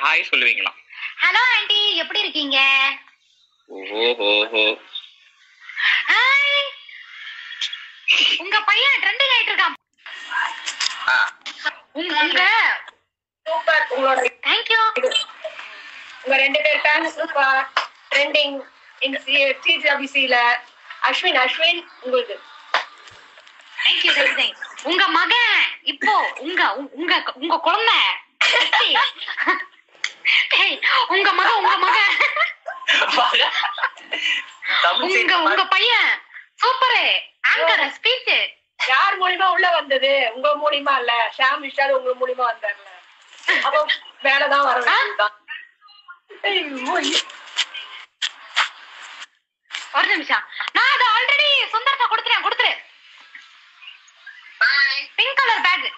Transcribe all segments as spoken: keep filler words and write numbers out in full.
Hi சொல்லுவீங்களா? Hello aunty, எப்படி இருக்கீங்க? ஓஹோ. ஹாய். உங்க பையன் ட்ரெண்டிங் ஆயிட்டு இருக்கான். உங்க உங்க சூப்பர். உங்களோட थैंक यू. உங்க ரெண்டு பேர் ஃபேன் சூப்பர் ட்ரெண்டிங் இந்த சிஜிபிசில. அஸ்வின் அஸ்வின் உங்களுக்கு थैंक यू थैंक यू. உங்க மகன் இப்போ உங்க உங்க உங்க குழந்தை உங்க மகன் உங்க மகன் உங்க உங்க பையன் சூப்பர் ஆங்கர் ஸ்பீச் யார் மூலியமா உள்ள வந்தது? உங்க மூலியமா இல்ல, ஷாம் விஷால் உங்க மூலியமா வந்தாங்கல்ல, அப்போ மேலதான் வர வேண்டியதுதான். ஒரு நிமிஷம், நான் அது ஆல்ரெடி சுந்தரத்தை கொடுத்துறேன். கொடுத்துரு. Pink colour bag.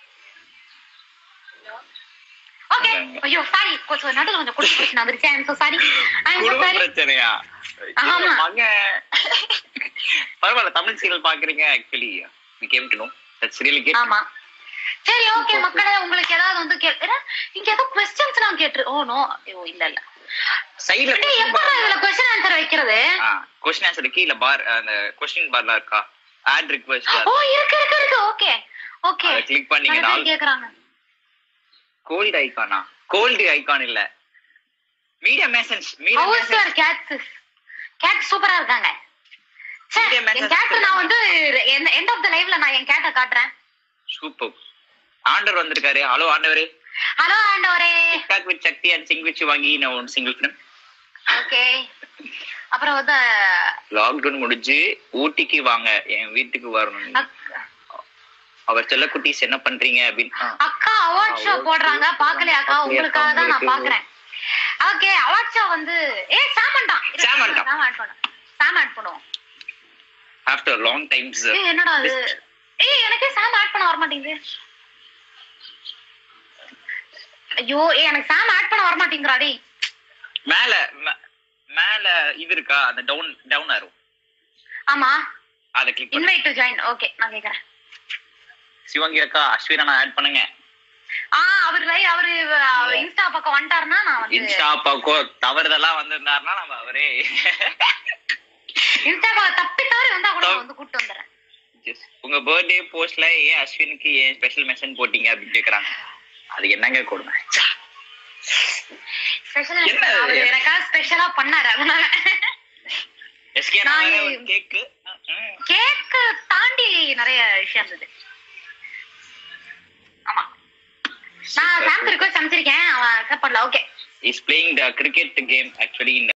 ஓகே. ஐயோ சாரி, கொஞ்சம் நடுவுல கொஞ்சம் குடிச்சு குடிச்சு நான் வந்துருச்சேன். So sorry. I am sorry. பிரச்சனையா? ஆமா. மகன் பரவாயில்ல, தமிழ் சீரியல் பாக்குறீங்க. Actually we came to know that's really good. ஆமா. சரி ஓகே மக்களே, உங்களுக்கு ஏதாவது வந்து கேக்குற நீங்க ஏதோ क्वेश्चंस எல்லாம் கேட்று. ஓ நோ, ஐயோ இல்ல இல்ல. சைடுல எப்ப இதுல क्वेश्चन ஆன்சர் வைக்கிறது? ஆ क्वेश्चन ஆன்சர் கீழ பார், அந்த क्वेश्चन பார்ல இருக்கா ஆட் ரிக்வெஸ்ட். ஓ இருக்கு இருக்கு இருக்கு. Okay okay. அத கிளிக் பண்ணீங்கனா கேக்குறாங்க. கோல்ட் ஐகானா? கோல்ட் ஐகான் இல்ல, medium message. Medium message. House gates. Gate சூப்பரா இருக்காங்க. சரி, என் கேட் நான் வந்து எண்ட் ஆஃப் தி லைவ்ல நான் என் கேட்ட காட்றேன். சூப்பர். ஆண்டவர் வந்திருக்காரு. ஹலோ ஆண்டவரே. ஹலோ ஆண்டவரே. TikTok with Shakti and sing with வாங்கி நான் ஒரு சிங்கிள் ஃபிலிம். ஓகே. அப்புறம் வந்து லாக்டவுன் முடிஞ்சு ஊட்டிக்கு வாங்க, என் வீட்டுக்கு வரணும். அவர் செல்ல குட்டீஸ் என்ன பண்றீங்க அப்படின்னு. அக்கா அவார்ட் ஷோ போடுறாங்க, பாக்கலையா அக்கா? உங்களுக்காக தான் நான் பாக்குறேன். ஓகே, அவார்ட் ஷோ வந்து ஏ சாமண்டா சாமண்டா சாம் ஆட் பண்ணு. சாம் ஆட் பண்ணுவோம். After long times. ஏய் என்னடா இது? ஏய் எனக்கு சாம் ஆட் பண்ண வர மாட்டேங்குது. ஐயோ ஏய் எனக்கு சாம் ஆட் பண்ண வர மாட்டேங்குதுடா டேய். மேல மேல இது இருக்கா, அந்த டவுன் டவுன் ஆரோ? ஆமா, அத கிளிக் பண்ணு. Invite to join. ஓகே நான் கேக்குறேன். சிவங்கி அக்கா அஸ்வினா நான் ஆட் பண்ணுங்க. ஆ அவர் லை அவர் இன்ஸ்டா பக்கம் வந்துட்டாருன்னா நான் வந்து இன்ஸ்டா பக்கம் தவறுதெல்லாம் வந்திருந்தாருன்னா நம்ம அவரே இன்ஸ்டா பக்கம் தப்பி தவறி வந்தா கூட வந்து கூட்டி வந்துறேன். உங்க பர்த்டே போஸ்ட்ல ஏன் அஸ்வினுக்கு ஏன் ஸ்பெஷல் மெசேஜ் போட்டீங்க அப்படி கேக்குறாங்க. அது என்னங்க கொடுமை. ஸ்பெஷல் அவர் எனக்கா ஸ்பெஷலா பண்ணாரு. அதனால எஸ்கே நான் ஒரு கேக் கேக் தாண்டி நிறைய விஷயம் இருந்தது. ஆமா, நான் சாம் ரிக்வெஸ்ட் அனுப்பிச்சிருக்கேன், அவன் அக்செப்ட் பண்ணல. Okay. He's playing the cricket game actually in